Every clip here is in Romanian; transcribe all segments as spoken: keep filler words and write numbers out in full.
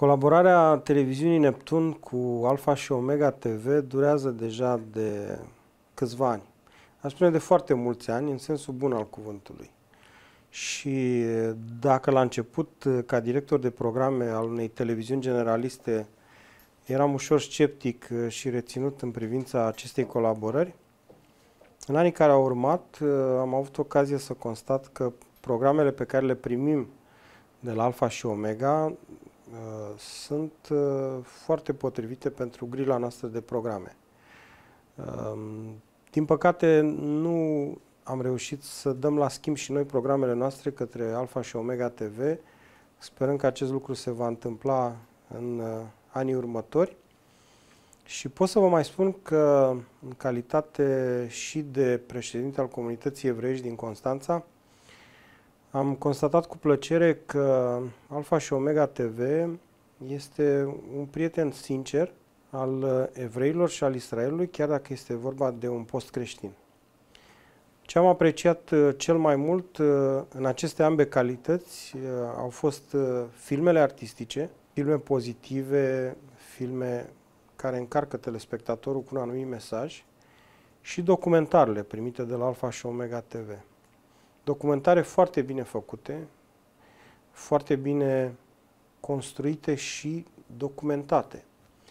Colaborarea televiziunii Neptun cu Alpha și Omega T V durează deja de câțiva ani. Aș spune de foarte mulți ani, în sensul bun al cuvântului. Și dacă la început, ca director de programe al unei televiziuni generaliste, eram ușor sceptic și reținut în privința acestei colaborări, în anii care au urmat am avut ocazia să constat că programele pe care le primim de la Alpha și Omega uh, sunt uh, foarte potrivite pentru grila noastră de programe. Uh, din păcate, nu am reușit să dăm la schimb și noi programele noastre către Alpha și Omega T V. Sperăm că acest lucru se va întâmpla în uh, anii următori. Și pot să vă mai spun că, în calitate și de președinte al comunității evreiești din Constanța, am constatat cu plăcere că Alpha și Omega T V este un prieten sincer al evreilor și al Israelului, chiar dacă este vorba de un post creștin. Ce am apreciat cel mai mult în aceste ambe calități au fost filmele artistice, filme pozitive, filme care încarcă telespectatorul cu un anumit mesaj, și documentarele primite de la Alpha și Omega T V. Documentare foarte bine făcute, foarte bine construite și documentate.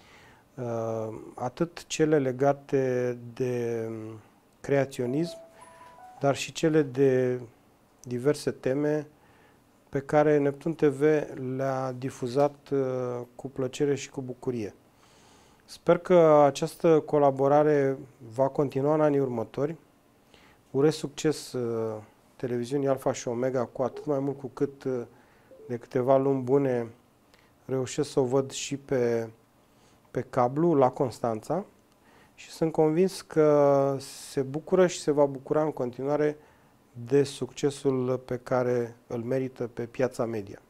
Atât cele legate de creaționism, dar și cele de diverse teme pe care Neptun T V le-a difuzat cu plăcere și cu bucurie. Sper că această colaborare va continua în anii următori. Urez succes televiziunii Alpha și Omega, cu atât mai mult cu cât de câteva luni bune reușesc să o văd și pe, pe cablu la Constanța și sunt convins că se bucură și se va bucura în continuare de succesul pe care îl merită pe piața media.